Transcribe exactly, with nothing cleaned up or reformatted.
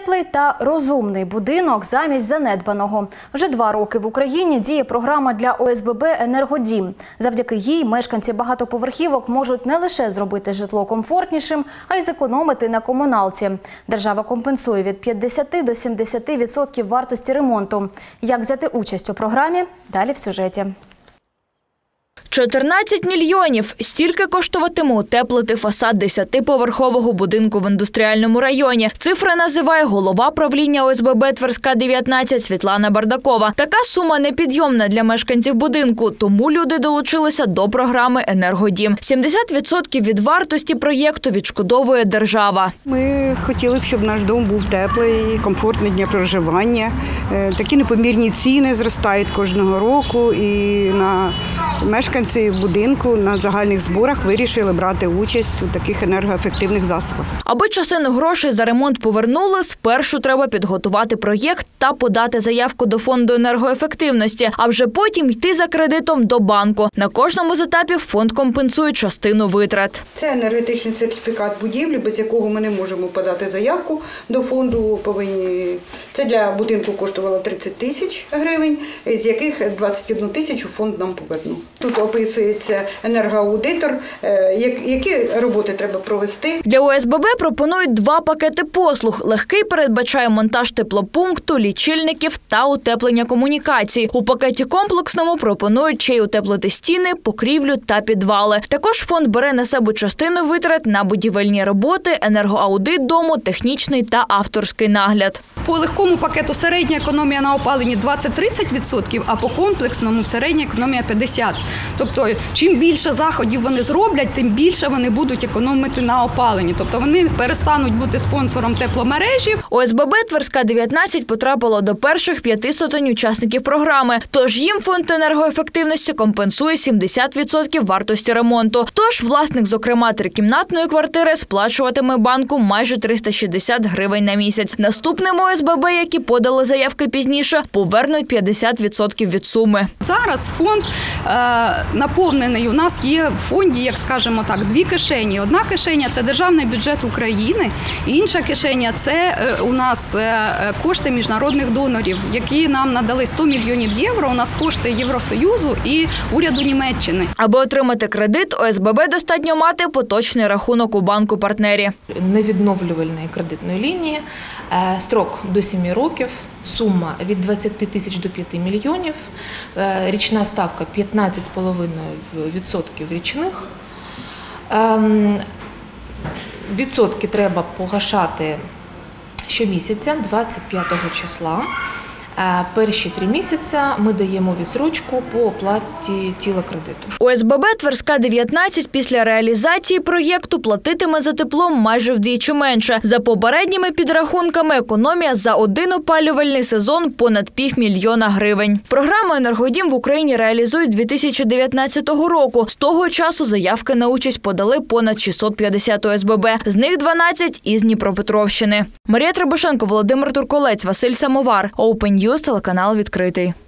Теплий та розумний будинок замість занедбаного. Вже два роки в Україні діє програма для О С Б Б «Енергодім». Завдяки їй мешканці багатоповерхівок можуть не лише зробити житло комфортнішим, а й зекономити на комуналці. Держава компенсує від п'ятдесяти до сімдесяти відсотків вартості ремонту. Як взяти участь у програмі? Далі в сюжеті. чотирнадцять мільйонів – стільки коштуватиме утеплити фасад десятиповерхового будинку в індустріальному районі. Цифри називає голова правління О С Б Б Тверська дев'ятнадцять Світлана Бардакова. Така сума непідйомна для мешканців будинку, тому люди долучилися до програми «Енергодім». сімдесят відсотків від вартості проєкту відшкодовує держава. Ми хотіли б, щоб наш дом був теплий, комфортний для проживання. Такі непомірні ціни зростають кожного року, і на мешканці будинку на загальних зборах вирішили брати участь у таких енергоефективних засобах. Аби частину грошей за ремонт повернули, спершу треба підготувати проєкт та подати заявку до фонду енергоефективності, а вже потім йти за кредитом до банку. На кожному з етапів фонд компенсує частину витрат. Це енергетичний сертифікат будівлі, без якого ми не можемо подати заявку до фонду. Повинні це для будинку коштувало тридцять тисяч гривень, з яких двадцять одну тисячу фонд нам повернув. Тут описується енергоаудитор, які роботи треба провести. Для О С Б Б пропонують два пакети послуг. Легкий передбачає монтаж теплопункту, лічильників та утеплення комунікацій. У пакеті комплексному пропонують ще й утеплити стіни, покрівлю та підвали. Також фонд бере на себе частину витрат на будівельні роботи, енергоаудит дому, технічний та авторський нагляд. По легкому пакету середня економія на опаленні двадцять-тридцять відсотків, а по комплексному середня економія п'ятдесят відсотків. Тобто, чим більше заходів вони зроблять, тим більше вони будуть економити на опаленні. Тобто, вони перестануть бути спонсором тепломережі. О С Б Б Тверська дев'ятнадцять потрапило до перших п'яти сотень учасників програми. Тож їм фонд енергоефективності компенсує сімдесят відсотків вартості ремонту. Тож власник, зокрема, трикімнатної квартири сплачуватиме банку майже триста шістдесят гривень на місяць. Наступним О С Б Б, які подали заявки пізніше, повернуть п'ятдесят відсотків від суми. Зараз фонд е, наповнений. У нас є в фонді, як скажемо так, дві кишені. Одна кишеня – це державний бюджет України, інша кишеня – це е, у нас е, кошти міжнародних донорів, які нам надали сто мільйонів євро. У нас кошти Євросоюзу і уряду Німеччини. Аби отримати кредит, О С Б Б достатньо мати поточний рахунок у банку-партнері. Невідновлювальної кредитної лінії, строк до семи років, сума від двадцяти тисяч до п'яти мільйонів, річна ставка п'ятнадцять цілих п'ять десятих відсотка річних. Відсотки треба погашати щомісяця, двадцять п'ятого числа. Перші три місяці ми даємо відсрочку по оплаті тіла кредиту. О С Б Б Тверська дев'ятнадцять після реалізації проєкту платитиме за тепло майже вдвічі менше. За попередніми підрахунками, економія за один опалювальний сезон понад півмільйона гривень. Програму «Енергодім» в Україні реалізують дві тисячі дев'ятнадцятого року. З того часу заявки на участь подали понад шістсот п'ятдесят О С Б Б, з них дванадцять із Дніпропетровщини. Марія Требушенко, Володимир Турколець, Василь Самовар. Open News, телеканал відкритий.